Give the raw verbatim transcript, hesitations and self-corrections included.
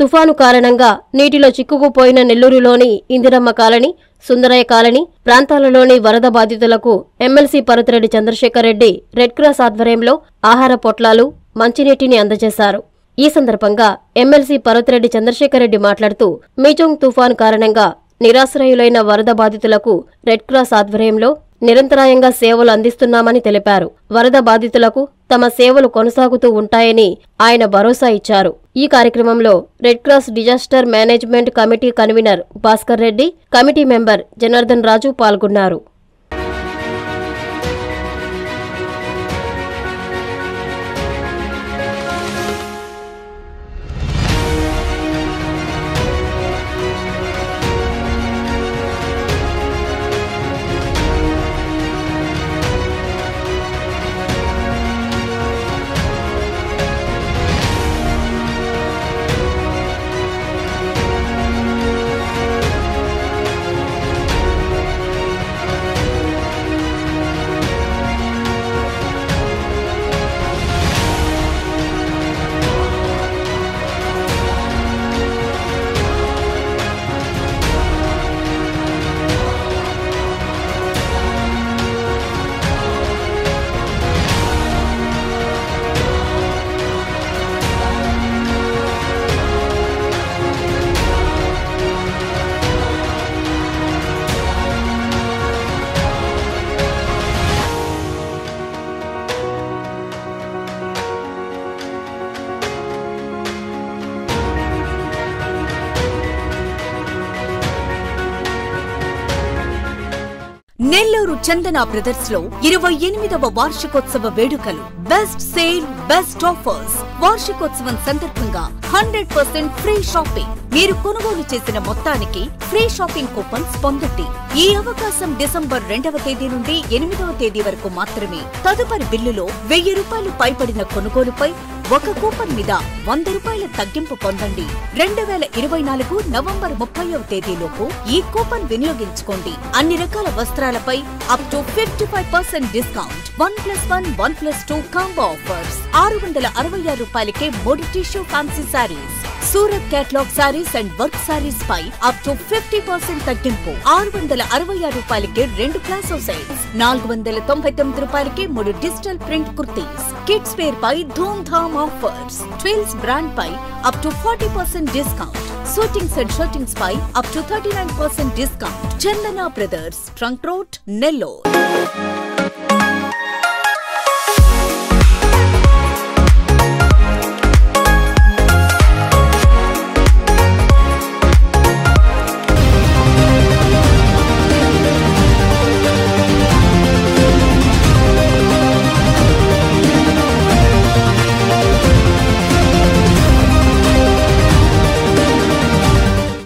తుఫాను కారణంగా నీటిలో చిక్కుకుపోయిన నెల్లూరులోని ఇందిరమ్మ కాలనీ, సుందరయ్య కాలనీ ప్రాంతాలలోని వరద బాధితులకు MLC Paruthireddy Chandrasekhar Reddy red cross ఆధ్వర్యంలో ఆహార పొట్లాలు, మంచినీటిని అందజేశారు. ఈ సందర్భంగా ఎమ్మెల్సీ పరుతిరెడ్డి చంద్రశేఖర్ రెడ్డి మాట్లాడుతూ మీచోంగ్ తుఫాను కారణంగా నిరాశ్రయులైన వరద బాధితులకు రెడ్ క్రాస్ ఆధ్వర్యంలో నిరంతరాయంగా సేవలు అందిస్తున్నామని తెలిపారు. వరద బాధితులకు తమ సేవలు కొనసాగుతూ ఉంటాయని ఆయన భరోసా ఇచ్చారు. ఈ కార్యక్రమంలో red cross disaster management committee convener Bhaskar Reddy, committee member Janardhan Raju పాల్గొన్నారు. నెల్లూరు చందన బ్రదర్స్ లో ఇరవై ఎనిమిదవ వార్షికోత్సవ వేడుకలు. Best sale, best offers. వార్షికోత్సవం సందర్భంగా హండ్రెడ్ పర్సెంట్ ఫ్రీ షాపింగ్. మీరు కొనుగోలు చేసిన మొత్తానికి ఫ్రీ షాపింగ్ కూపన్స్ పొందండి. ఈ అవకాశం డిసెంబర్ రెండవ తేదీ నుండి ఎనిమిదవ తేదీ వరకు మాత్రమే. తదుపరి బిల్లులో వెయ్యి రూపాయలు పైబడిన కొనుగోలుపై ఒక కూపన్ మీద వంద రూపాయల తగ్గింపు పొందండి. రెండు వేల ఇరవై నాలుగు నవంబర్ ముప్పైవ తేదీలోపు ఈ కూపన్ వినియోగించుకోండి. అన్ని రకాల వస్త్రాలపై up to fifty five percent discount. One plus one, one plus two combo offers. ఆరు వందల అరవై ఆరు రూపాయలకే మూడు tissue fancy saris. Surat catalogue saris and work saris పై అప్ టు ఫిఫ్టీ పర్సెంట్ తగ్గింపు. ఆరు వందల అరవై ఆరు రూపాయలకే రెండు ప్లాసో సెట్స్. నాలుగు వందల తొంభై తొమ్మిది రూపాయలకే మూడు digital print kurtis. Kids wear పై ధూమ్ ధామ్ ఆఫర్స్. ట్విల్స్ బ్రాండ్ పై up to forty percent discount. Shootings and shirtings పై up to thirty nine percent discount. Chandana brothers, trunk road, Nellore.